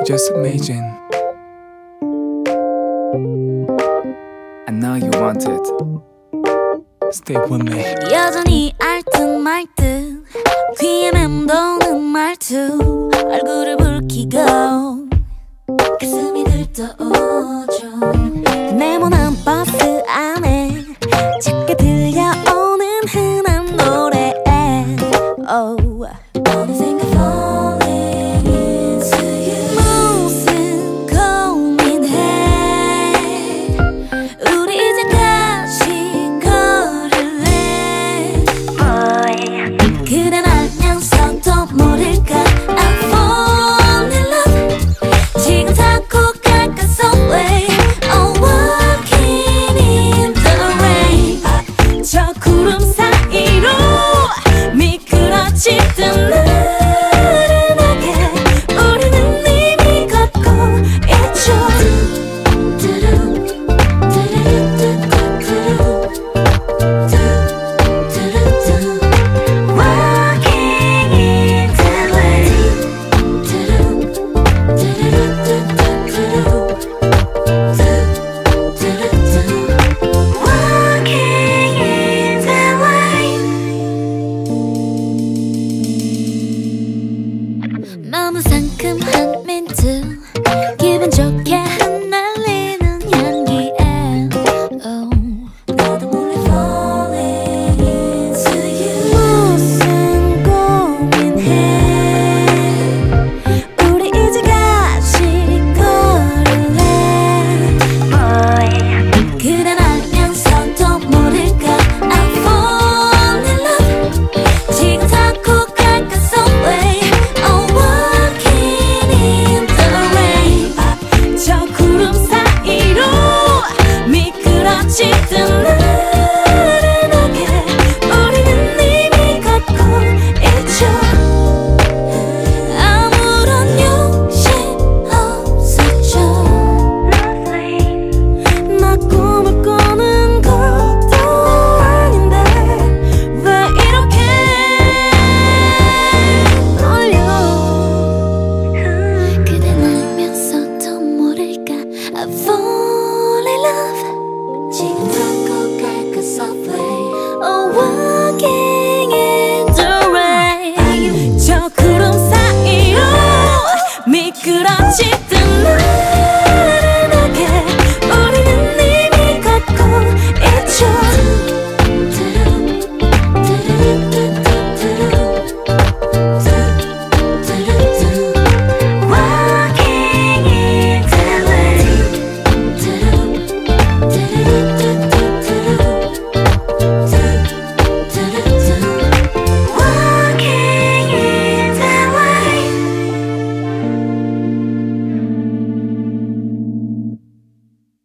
just imagine. I know you want it. Stay with me. 여전히 알듯말듯 귀에 맴도는 말투 얼굴을 붉히고 가슴이 들떠오죠. 네모난 버스 안에 작게 들려오는 흔한 노래 어느샌가 falling into you. 무슨 고민해 우리 이제 같이 걸을래 boy. 그댄 알면서도 모를까 I'm falling in love. 지금 타고 갈까 somewhere oh walking in the rain. 저 구름 사이로 미끄러지던 나른하게 우리는 이미 걷고 있죠. Walking in the rain. Walking in the rain. 너무 상큼한 멘트